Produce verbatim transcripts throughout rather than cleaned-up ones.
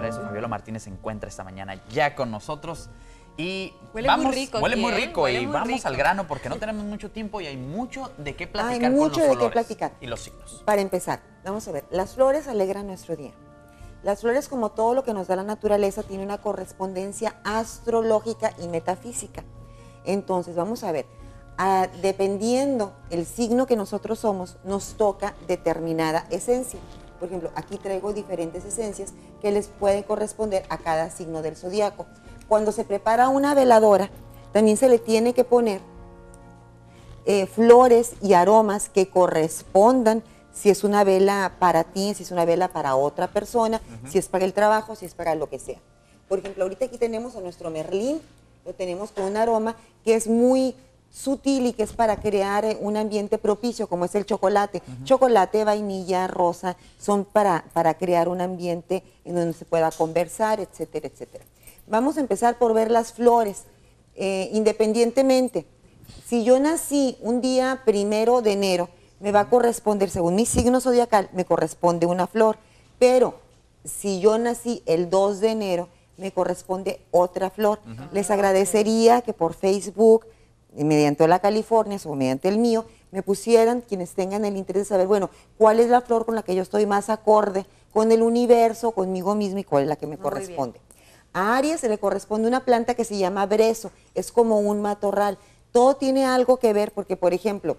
para eso Fabiola Martínez se encuentra esta mañana ya con nosotros. Y huele vamos, muy rico. Huele aquí, muy ¿eh? rico Huele y muy vamos rico. al grano porque no tenemos mucho tiempo y hay mucho de qué platicar Hay mucho con los de qué olores platicar. y los signos. Para empezar, vamos a ver, las flores alegran nuestro día. Las flores, como todo lo que nos da la naturaleza, tiene una correspondencia astrológica y metafísica. Entonces, vamos a ver, a, dependiendo el signo que nosotros somos, nos toca determinada esencia. Por ejemplo, aquí traigo diferentes esencias que les pueden corresponder a cada signo del zodiaco. Cuando se prepara una veladora, también se le tiene que poner eh, flores y aromas que correspondan, si es una vela para ti, si es una vela para otra persona, uh-huh. si es para el trabajo, si es para lo que sea. Por ejemplo, ahorita aquí tenemos a nuestro Merlín, lo tenemos con un aroma que es muy sutil y que es para crear un ambiente propicio, como es el chocolate. Uh-huh. Chocolate, vainilla, rosa, son para, para crear un ambiente en donde se pueda conversar, etcétera, etcétera. Vamos a empezar por ver las flores, eh, independientemente. Si yo nací un día primero de enero, me va a corresponder, según mi signo zodiacal, me corresponde una flor. Pero si yo nací el dos de enero, me corresponde otra flor. Uh-huh. Les agradecería que por Facebook, mediante la California o mediante el mío, me pusieran, quienes tengan el interés de saber, bueno, cuál es la flor con la que yo estoy más acorde con el universo, conmigo mismo y cuál es la que me Muy corresponde. Bien. A Aries se le corresponde una planta que se llama brezo, es como un matorral. Todo tiene algo que ver porque, por ejemplo,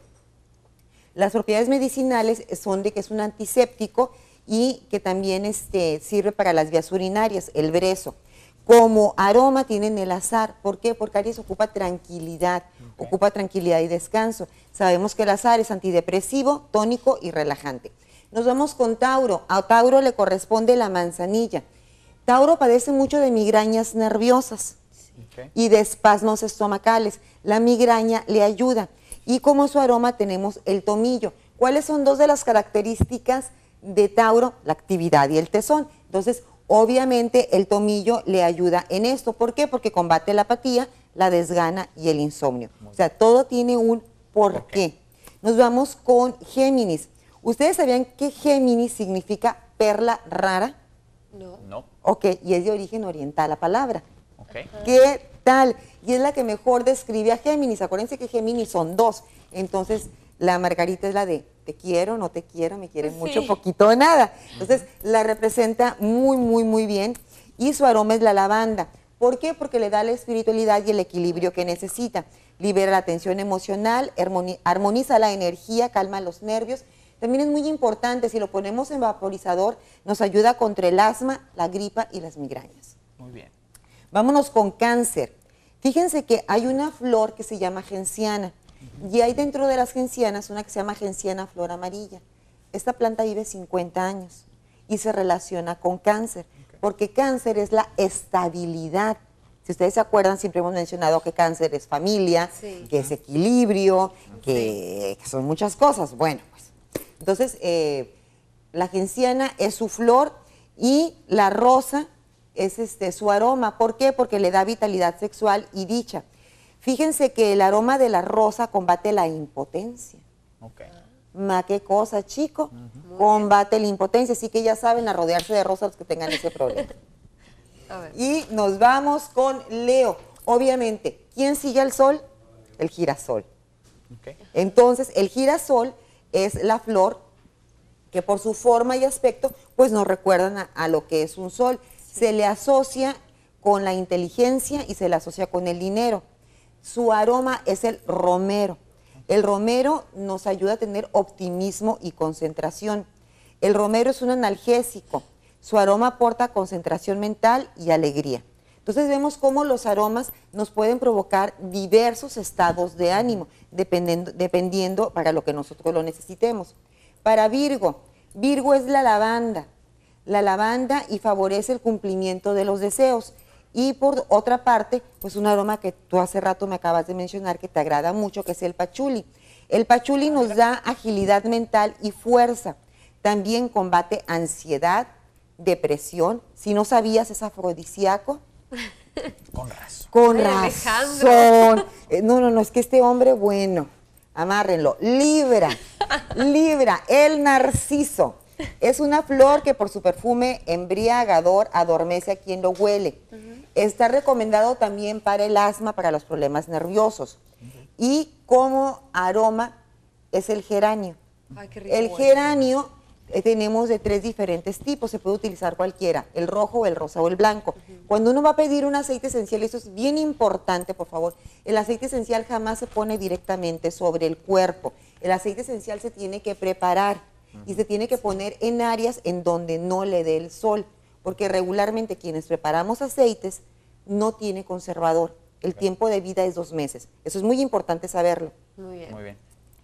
las propiedades medicinales son de que es un antiséptico y que también este, sirve para las vías urinarias, el brezo. Como aroma tienen el azahar. ¿Por qué? Porque Aries ocupa tranquilidad, okay. ocupa tranquilidad y descanso. Sabemos que el azahar es antidepresivo, tónico y relajante. Nos vamos con Tauro. A Tauro le corresponde la manzanilla. Tauro padece mucho de migrañas nerviosas okay. y de espasmos estomacales. La migraña le ayuda. Y como su aroma tenemos el tomillo. ¿Cuáles son dos de las características de Tauro? La actividad y el tesón. Entonces, obviamente el tomillo le ayuda en esto. ¿Por qué? Porque combate la apatía, la desgana y el insomnio. O sea, todo tiene un porqué. Okay. Nos vamos con Géminis. ¿Ustedes sabían que Géminis significa perla rara? No. No. Ok, y es de origen oriental la palabra. Okay. ¿Qué tal? Y es la que mejor describe a Géminis. Acuérdense que Géminis son dos. Entonces, la Margarita es la de te quiero, no te quiero, me quieren sí. mucho, poquito o nada. Entonces, la representa muy, muy, muy bien. Y su aroma es la lavanda. ¿Por qué? Porque le da la espiritualidad y el equilibrio que necesita. Libera la tensión emocional, armoniza la energía, calma los nervios. También es muy importante, si lo ponemos en vaporizador, nos ayuda contra el asma, la gripa y las migrañas. Muy bien. Vámonos con Cáncer. Fíjense que hay una flor que se llama genciana. Y hay dentro de las gencianas una que se llama genciana flor amarilla. Esta planta vive cincuenta años y se relaciona con cáncer, okay. porque cáncer es la estabilidad. Si ustedes se acuerdan, siempre hemos mencionado que cáncer es familia, sí. que es equilibrio, que, sí. que son muchas cosas. Bueno, pues, entonces, eh, la genciana es su flor y la rosa es este, su aroma. ¿Por qué? Porque le da vitalidad sexual y dicha. Fíjense que el aroma de la rosa combate la impotencia. Okay. Ma, qué cosa, chico. Uh-huh. Combate la impotencia. Así que ya saben, a rodearse de rosas los que tengan ese problema. A ver. Y nos vamos con Leo. Obviamente, ¿quién sigue al sol? El girasol. Okay. Entonces, el girasol es la flor que por su forma y aspecto, pues nos recuerdan a, a lo que es un sol. Sí. Se le asocia con la inteligencia y se le asocia con el dinero. Su aroma es el romero. El romero nos ayuda a tener optimismo y concentración. El romero es un analgésico. Su aroma aporta concentración mental y alegría. Entonces vemos cómo los aromas nos pueden provocar diversos estados de ánimo, dependiendo, dependiendo para lo que nosotros lo necesitemos. Para Virgo, Virgo es la lavanda. La lavanda y favorece el cumplimiento de los deseos. Y por otra parte, pues un aroma que tú hace rato me acabas de mencionar que te agrada mucho, que es el pachuli. El pachuli nos da agilidad mental y fuerza. También combate ansiedad, depresión. Si no sabías, es afrodisíaco. Con razón. Con Ay, razón. Eh, no, no, no, es que este hombre, bueno, amárrenlo. Libra, Libra, el narciso. Es una flor que por su perfume embriagador adormece a quien lo huele. Uh-huh. Está recomendado también para el asma, para los problemas nerviosos. Uh-huh. Y como aroma es el geranio. Ay, qué rico. El geranio eh, tenemos de tres diferentes tipos, se puede utilizar cualquiera, el rojo, el rosa o el blanco. Uh-huh. Cuando uno va a pedir un aceite esencial, eso es bien importante, por favor, el aceite esencial jamás se pone directamente sobre el cuerpo. El aceite esencial se tiene que preparar uh-huh. y se tiene que poner en áreas en donde no le dé el sol, porque regularmente quienes preparamos aceites no tiene conservador. El okay. tiempo de vida es dos meses. Eso es muy importante saberlo. Muy bien. Muy bien.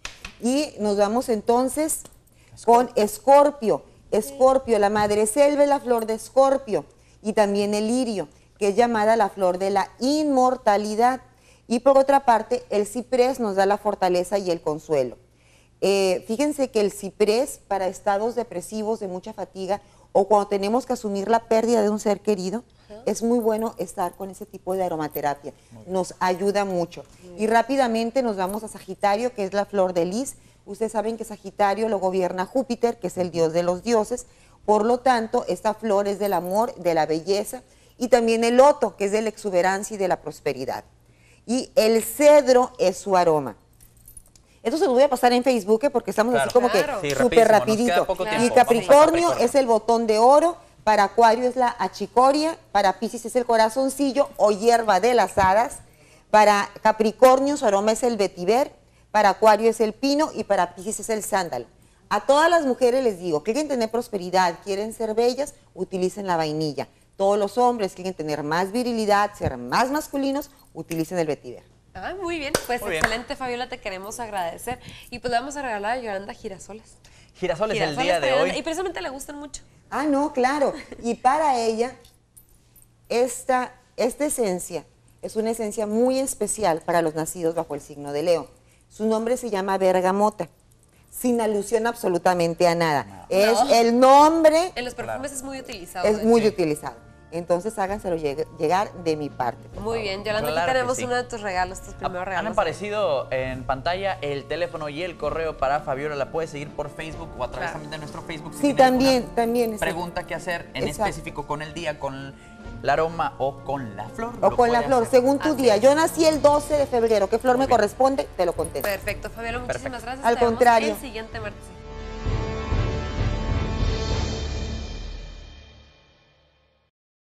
Y nos vamos entonces con Escorpio. Escorpio, la madreselva es la flor de Escorpio y también el lirio, que es llamada la flor de la inmortalidad. Y por otra parte, el ciprés nos da la fortaleza y el consuelo. Eh, fíjense que el ciprés para estados depresivos de mucha fatiga o cuando tenemos que asumir la pérdida de un ser querido, uh-huh. es muy bueno estar con ese tipo de aromaterapia. Nos ayuda mucho. Uh-huh. Y rápidamente nos vamos a Sagitario, que es la flor de lis. Ustedes saben que Sagitario lo gobierna Júpiter, que es el dios de los dioses. Por lo tanto, esta flor es del amor, de la belleza, y también el loto, que es de la exuberancia y de la prosperidad. Y el cedro es su aroma. Esto se lo voy a pasar en Facebook porque estamos claro. así como claro. que súper sí, rapidito. Claro. Y Capricornio, Capricornio es el botón de oro, para Acuario es la achicoria, para Piscis es el corazoncillo o hierba de las hadas, para Capricornio su aroma es el vetiver, para Acuario es el pino y para Piscis es el sándalo. A todas las mujeres les digo, quieren tener prosperidad, quieren ser bellas, utilicen la vainilla. Todos los hombres quieren tener más virilidad, ser más masculinos, utilicen el vetiver. Ah, muy bien, pues muy excelente bien. Fabiola, te queremos agradecer. Y pues le vamos a regalar a Yolanda girasoles. Girasoles, girasoles el día de hoy. Y precisamente le gustan mucho. Ah, no, claro. Y para ella, esta, esta esencia es una esencia muy especial para los nacidos bajo el signo de Leo. Su nombre se llama bergamota, sin alusión absolutamente a nada. No. Es no. el nombre... En los perfumes claro. es muy utilizado. Es muy sí. utilizado. Entonces háganselo llegar de mi parte. Muy bien, Yolanda, claro aquí tenemos sí. uno de tus regalos, tus primeros regalos. Han aparecido en pantalla el teléfono y el correo para Fabiola. La puedes seguir por Facebook o a través claro. también de nuestro Facebook. Si sí, también, también. Pregunta que hacer en Exacto. específico con el día, con el aroma o con la flor. O con la flor, hacer. según tu Así día. Es. Yo nací el doce de febrero. ¿Qué flor Muy me bien. corresponde? Te lo contesto. Perfecto, Fabiola, muchísimas Perfecto. gracias. Al Te contrario. El siguiente martes.